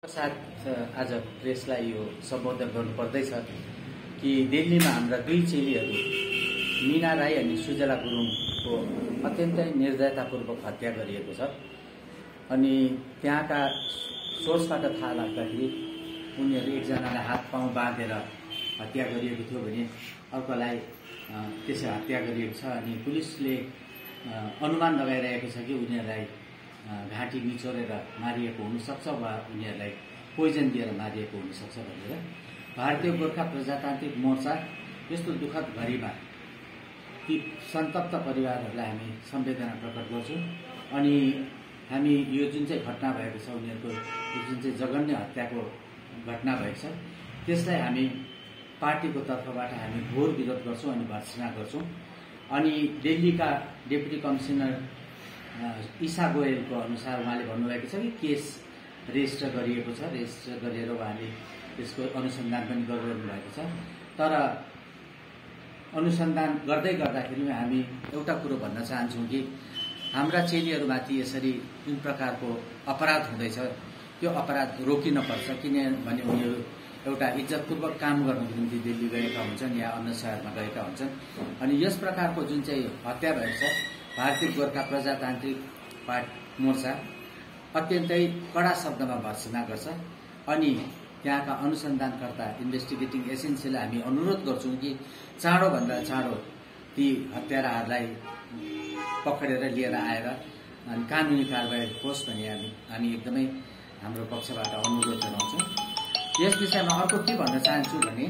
साथ आज प्रेसलाई यो सम्बोधन गर्नुपर्दैछ कि दिल्लीमा हाम्रा दुई चेलीहरू मीना राई अनि सुजला गुरुङको अत्यन्तै निर्दयतापूर्वक हत्या गरिएको छ। अनि त्यहाँका सोर्सबाट थाहा लाग्दाखेरि उनीहरू एकजनालाई हात पाउ बाँधेर हत्या गरिएको थियो भने अर्कोलाई त्यसै हत्या गरिएको छ। अनि पुलिसले अनुमान लगाइरहेको छ कि उनीहरूलाई घाँटी निचोरेर मारिएको हुनसक्छ वा उनीहरूलाई पोइजन दिएर मारिएको हुनसक्छ भनेर भारतीय गोर्खा प्रजातान्त्रिक मोर्चा यस्तो दुःखद घडीमा ती सन्तप्त परिवारहरूलाई हामी संवेदना प्रकट गर्छौं। अनि हामी यो जुन चाहिँ घटना भएको छ उनीहरूको जुन चाहिँ जघन्य हत्याको घटना भएको छ त्यसलाई हामी पार्टीको तर्फबाट हामी घोर विरोध गर्छौं अनि भर्त्सना गर्छौं। अनि दिल्लीका डेपुटी कमिसनर ईसा गोयलको अनुसार उहाँले भन्नुभएको छ कि केस रेजिस्टर गरिएको छ, रेजिस्टर गरेर उहाँले त्यसको अनुसन्धान पनि गरिरहनु भएको छ। तर अनुसन्धान गर्दै गर्दाखेरि हामी एउटा कुरो भन्न चाहन्छौं कि हाम्रा चेलीहरूमाथि यसरी जुन प्रकारको अपराध हुँदैछ त्यो अपराध रोकिन पर्छ। किनभने उनीहरू एउटा इज्जतपूर्वक काम गर्नको निम्ति दिल्ली गएका हुन्छन् या अन्य शहरमा गएका हुन्छन्। अनि यस प्रकारको जुन चाहिँ हत्या भएको छ भारतीय गोर्खा प्रजातान्त्रिक मोर्चा अत्यन्तै कडा शब्दमा भर्त्सना गर्छ। अनि त्यहाँका अनुसन्धानकर्ता इन्भेस्टिगेटिङ एजेन्सीलाई हामी अनुरोध गर्छौं कि चाँडोभन्दा चाँडो ती हत्याराहरूलाई पक्रेर लिएर आएर अनि कानुनी कारबाही होस् भन्ने हामी एकदमै हाम्रो पक्षबाट अनुरोध जनाउँछौं। यस विषयमा अर्को के भन्न चाहन्छु भने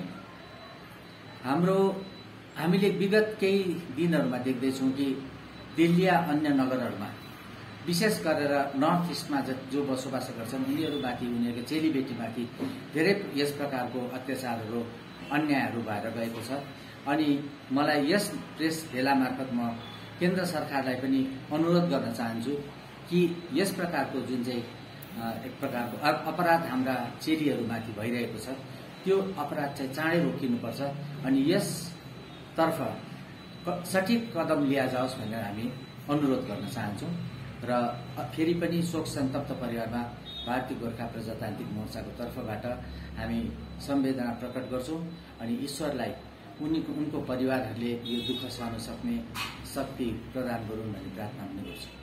हामीले विगत केही दिनहरूमा देख्दैछौं कि दिल्ली या अन्य नगरहरूमा विशेष गरेर नर्थ इस्टमा जो बसोबास गर्छन् उनीहरूमाथि उनीहरूको चेलीबेटीमाथि धेरै यस प्रकारको अत्याचारहरू अन्यायहरू भएर गएको छ। अनि मलाई यस प्रेस भेला मार्फत म केन्द्र सरकारलाई पनि अनुरोध गर्न चाहन्छु कि यस प्रकारको जुन चाहिँ एक प्रकारको अपराध हाम्रा चेलीहरूमाथि भइरहेको छ त्यो अपराध चाहिँ चाँडै रोकिनुपर्छ अनि यसतर्फ सठिक कदम लिया जाओस् भनेर हामी अनुरोध गर्न चाहन्छौं। र फेरि पनि शोक सन्तप्त परिवारमा भारतीय गोर्खा प्रजातान्त्रिक मोर्चाको तर्फबाट हामी संवेदना प्रकट गर्छौं अनि ईश्वरलाई उनको परिवारहरूले यो दुःख सहन सक्ने शक्ति प्रदान गरून् भन्ने प्रार्थना पनि गर्छौं।